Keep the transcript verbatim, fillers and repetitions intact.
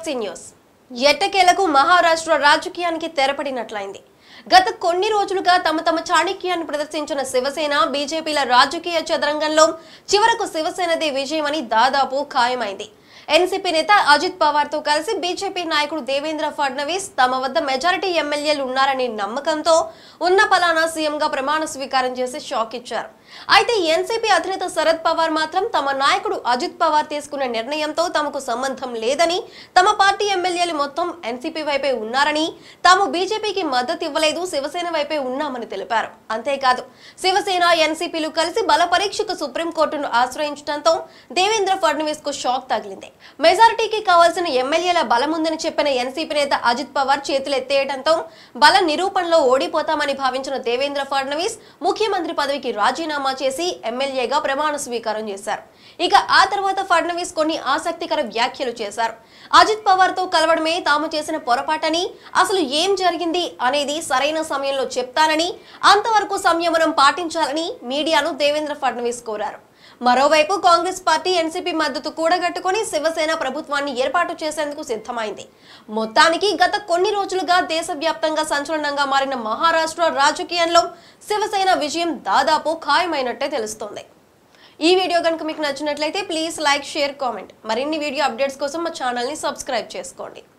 TFC news. ఎట్టకేలకు మహారాష్ట్ర రాజకీయానికి తెరపడినట్లయింది. గత కొన్ని రోజులుగా తమ తమ చాణక్యాన్ని ప్రదర్శించిన శివసేన బీజేపీల రాజకీయ చదరంగంలో చివరకు శివసేనదే విజయమని దాదాపు ఖాయమైంది. ఎన్సీపీ నేత అజిత్ పవార్ తో కలిసి బీజేపీ నాయకుడు దేవేంద్ర ఫడ్నవీస్ తమ వద్ద మెజారిటీ ఎమ్మెల్యేలు ఉన్నారనే నమ్మకంతో ఉన్న పలానా సీఎంగా ప్రమాణ స్వీకారం చేసి షాక్ ఇచ్చారు. అయితే ఎన్సీపీ అధినేత శరద్ పవార్ మాత్రం తమ నాయకుడు అజిత్ పవార్ తీసుకున్న నిర్ణయంతో తమకు సంబంధం లేదని, తమ పార్టీ ఎమ్మెల్యేలు మొత్తం ఎన్సీపీ వైపే ఉన్నారని, తాము బీజేపీకి మద్దతు ఇవ్వలేదు, శివసేన వైపే ఉన్నామని తెలిపారు. అంతేకాదు, శివసేన ఎన్సీపీలు కలిసి బల పరీక్షకు సుప్రీంకోర్టును ఆశ్రయించడంతో దేవేంద్ర ఫడ్నవీస్ కు షాక్ తగిలింది. మెజారిటీకి కావాల్సిన ఎమ్మెల్యేల బలముందని చెప్పిన ఎన్సీపీ నేత అజిత్ పవార్ చేతులెత్తేయడంతో బల నిరూపణలో ఓడిపోతామని భావించిన దేవేంద్ర ఫడ్నవీస్ ముఖ్యమంత్రి పదవికి రాజీనామా చేసి ఎమ్మెల్యేగా ప్రమాణ స్వీకారం చేశారు. ఇక ఆ తర్వాత ఫడ్నవీస్ కొన్ని ఆసక్తికర వ్యాఖ్యలు చేశారు. అజిత్ పవార్ తో కలవడమే తాము చేసిన పొరపాటని, అసలు ఏం జరిగింది అనేది సరైన సమయంలో చెప్తానని, అంతవరకు సంయమనం పాటించాలని మీడియాను దేవేంద్ర ఫడ్నవీస్ కోరారు. మరోవైపు కాంగ్రెస్ పార్టీ ఎన్సీపీ మద్దతు కూడగట్టుకుని శివసేన ప్రభుత్వాన్ని ఏర్పాటు చేసేందుకు సిద్ధమైంది. మొత్తానికి గత కొన్ని రోజులుగా దేశవ్యాప్తంగా సంచలనంగా మారిన మహారాష్ట్ర రాజకీయంలో శివసేన విజయం దాదాపు ఖాయమైనట్టే తెలుస్తోంది. ఈ వీడియో కనుక మీకు నచ్చినట్లయితే ప్లీజ్ లైక్, షేర్, కామెంట్. మరిన్ని వీడియో అప్డేట్స్ కోసం మా ఛానల్ ని సబ్స్క్రైబ్ చేసుకోండి.